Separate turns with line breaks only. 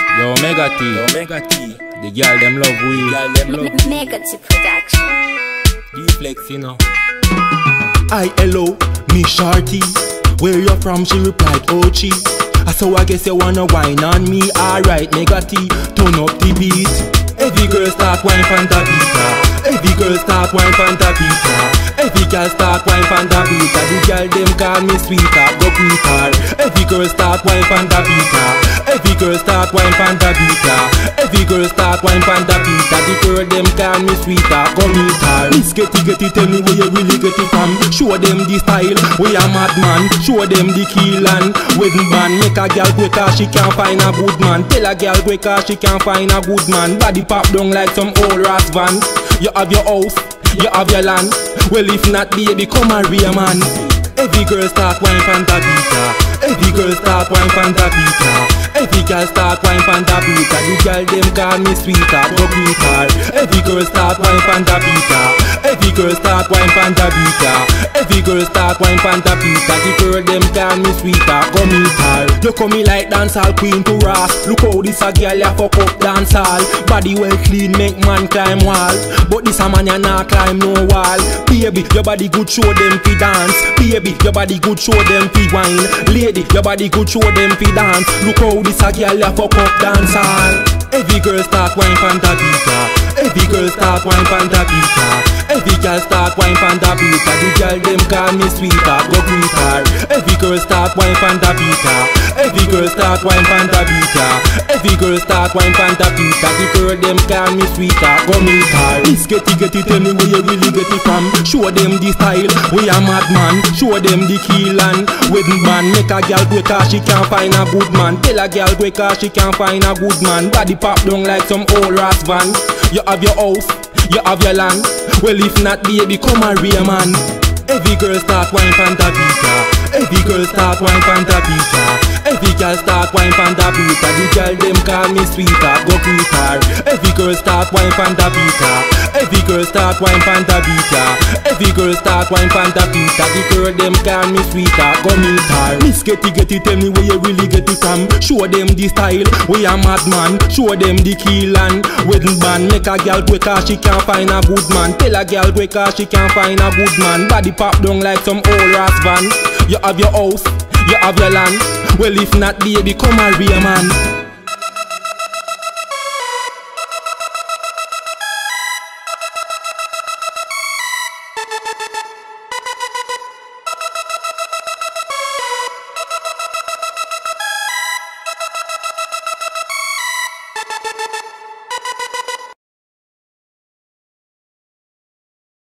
Yo, Mega T. The girl them love we.
Mega T production.
D-flexx, you know.
Hi, hello, me Shorty. Where you from? She replied, Ochi. So I guess you wanna whine on me. Alright, Mega T, turn up the beat. Every girl start whine Fanta Bita. Every girl start whine Fanta Bita. Every girl start whine Fanta Bita. The girl them call me sweeter, go quicker. Every girl start whine Fanta Bita. Every girl start whine Fanta Bita. Every girl start whine Fanta Bita. The girl them call me sweeter, go meter. Miss get it, tell me where you really get it from. Show them the style, we a madman. Show them the kill and wedding band. Make a girl quicker, she can't find a good man. Tell a girl quicker, she can't find a good man. Body pop down like some old ras van. You have your house, you have your land. Well if not, baby, come and real man. Every girl start whine Fanta Bita. Every girl start whine Fanta Bita. Every girl start whine Fanta Bita. The girl them call me sweeter, go quicker. Every girl start whine Fanta Bita. Every girl start whine Fanta Bita. Every girl start whine Fanta Bita. The girl them call me sweeter, go meter. You come me like dancehall queen to Ross. Look how this a girl ya fuck up dancehall. Body well clean, make man climb wall. But this a man ya not climb no wall. Baby, your body good, show them fi dance. Baby, your body good, show them fi wine. Lady, your body good, show them fi dance. Look how this a girl ya fuck up dancehall. Every girl start whine Fanta Bita. Every girl start whine Fanta Bita. Every girl start whine Fanta Bita. The girl them call me sweeter, go quicker. Every girl start whine Fanta Bita. Every girl start whine Fanta Bita. Every girl start whine Fanta Bita. The girl them call me sweeter, go meter. Miss get it, tell me where you really get it from. Show them the style, we a madman. Show them the kill and wedding band. Make a girl quicker, she can't find a good man. Tell a girl quicker, she can't find a good man. Body pop down like some old ras van. You have your house, you have your land. Well if not, baby, come and real man. Every girl start whine Fanta Bita. Every girl start whine Fanta Bita. Every girl start whine Fanta Bita. The girl them call me sweeter, go quicker. Every girl start whine Fanta Bita. Every girl start whine Fanta Bita. Every girl start whine Fanta Bita. The girl them call me sweeter, go meter. Miss get it, tell me where you really get it from. Show them the style, we a madman. Show them the kill and wedding band. Make a girl quicker, she can't find a good man. Tell a girl quicker, she can't find a good man. Body pop down like some old ras van. You have your house, you have your land. Well if not, baby, come and real man.